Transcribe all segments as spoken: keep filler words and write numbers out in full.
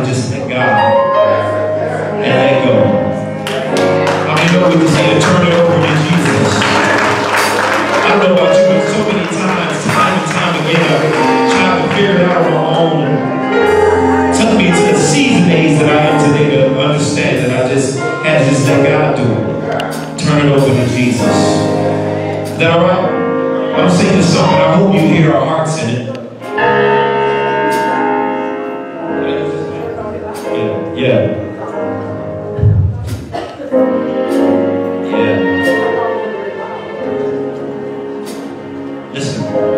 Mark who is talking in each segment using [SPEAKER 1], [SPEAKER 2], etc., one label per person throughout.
[SPEAKER 1] to just let God and let go. I mean, know we just need to turn it over to Jesus. I don't know about you, but so many times, time and time again, I've tried to figure it out on my own. It took me to the season age that I am today to understand that I just had to just let God do it. Turn it over to Jesus. Is that all right? I'm singing this song, and I hope you hear our hearts in it. Yeah, yeah. Yeah. Listen.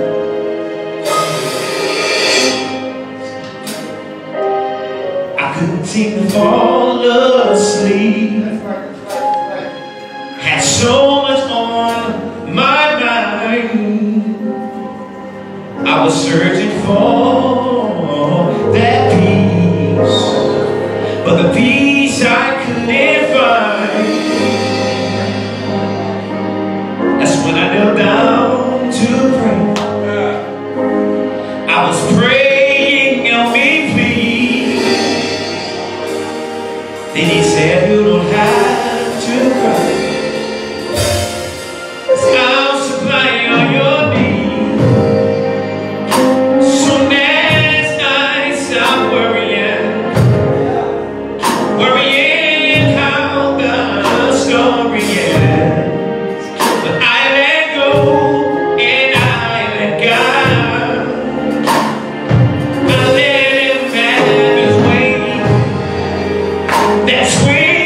[SPEAKER 1] I couldn't seem to fall asleep. Had so much on my mind. I was searching for that peace, but the peace I couldn't find. That's when I knelt down to pray. I was praying, help me please. Then he said, you don't have to cry. I'll supply all your needs. Soon as I stop worrying, worrying how the story ends. But I let go and I let God. I let him have his way. That's when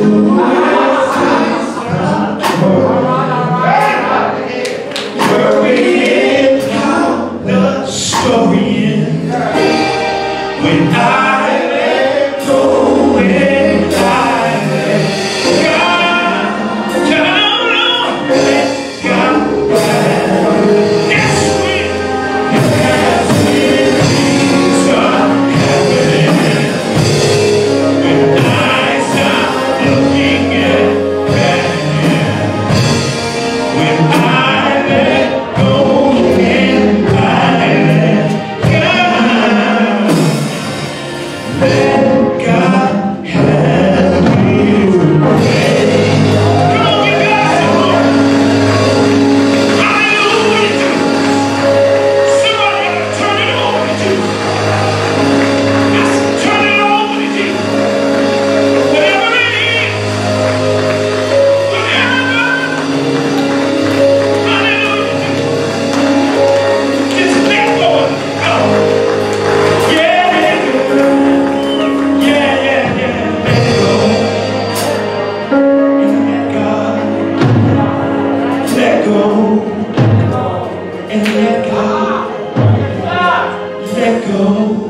[SPEAKER 1] Let go.